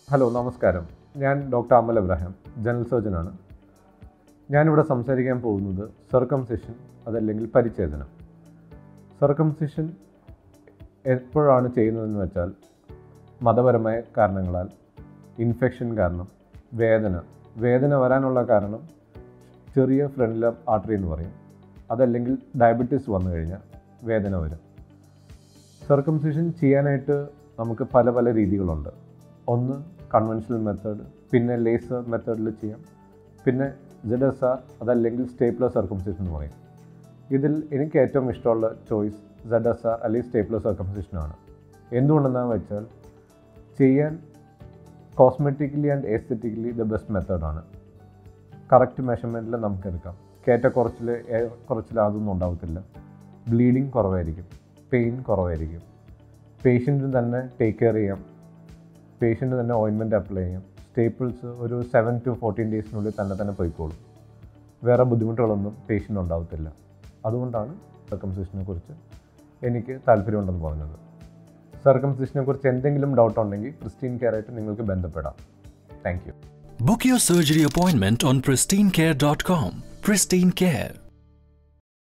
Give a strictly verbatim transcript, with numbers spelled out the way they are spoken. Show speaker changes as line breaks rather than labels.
Hello നമസ്കാരം. ഞാൻ doctor Amal Abraham, general സർജനാണ്. ഞാനിവിടെ സംസാരിക്കാൻ പോകുന്നത് സർക്കംസിഷൻ അതല്ലെങ്കിൽ പരിച്ഛേദനം. സർക്കംസിഷൻ എപ്പോഴാണ് ചെയ്യുന്നതെന്ന് വെച്ചാൽ മതപരമായ കാരണങ്ങളാൽ, ഇൻഫെക്ഷൻ കാരണം, വേദന വേദന വരാനുള്ള കാരണം ചെറിയ ഫ്രണ്ടിലെ ആർട്ടറി എന്ന് പറയും. അതല്ലെങ്കിൽ ഡയബറ്റീസ് വന്നു കഴിഞ്ഞാൽ വേദന വരും. സർക്കംസിഷൻ ചെയ്യാനായിട്ട് നമുക്ക് പല പല രീതികളുണ്ട്. ഒന്ന് കൺവെൻഷണൽ മെത്തേഡ്, പിന്നെ ലേസർ മെത്തേഡിൽ ചെയ്യാം, പിന്നെ സെഡ് എസ് ആർ അതല്ലെങ്കിൽ സ്റ്റേപ്ലർ സർക്കംസിഷൻ എന്ന് പറയും. ഇതിൽ എനിക്ക് ഏറ്റവും ഇഷ്ടമുള്ള ചോയ്സ് സെഡ് എസ് ആർ അല്ലെങ്കിൽ സ്റ്റേപ്ലർ സർക്കംസിഷനാണ്. എന്തുകൊണ്ടെന്നാന്ന് വെച്ചാൽ ചെയ്യാൻ cosmetically and aesthetically the best മെത്തേഡാണ്. കറക്റ്റ് മെഷർമെൻറ്റിൽ നമുക്കെടുക്കാം. കയറ്റക്കുറച്ചിൽ കുറച്ചിൽ അതൊന്നും ഉണ്ടാകത്തില്ല. ബ്ലീഡിങ് കുറവായിരിക്കും, പെയിൻ കുറവായിരിക്കും. പേഷ്യൻറ്റിന് തന്നെ ടേക്ക് കെയർ ചെയ്യാം, പേഷ്യൻറ്റ് തന്നെ ഓയിൻമെൻറ്റ് അപ്ലൈ ചെയ്യാം. സ്റ്റേപ്പിൾസ് ഒരു സെവൻ ടു ഫോർട്ടീൻ ഡേയ്സിനുള്ളിൽ തന്നെ തന്നെ പോയിക്കോളും. വേറെ ബുദ്ധിമുട്ടുകളൊന്നും പേഷ്യൻ്റ് ഉണ്ടാകത്തില്ല. അതുകൊണ്ടാണ് സർക്കംസിഷനെ കുറിച്ച് എനിക്ക് താല്പര്യമുണ്ടെന്ന് പറഞ്ഞത്. സർക്കംസിഷനെ കുറിച്ച് എന്തെങ്കിലും ഡൗട്ട് ഉണ്ടെങ്കിൽ പ്രിസ്റ്റീൻ കെയർ ആയിട്ട് നിങ്ങൾക്ക് ബന്ധപ്പെടാം. Thank you.
Book your surgery appointment on pristyn care dot com. Pristyn Care.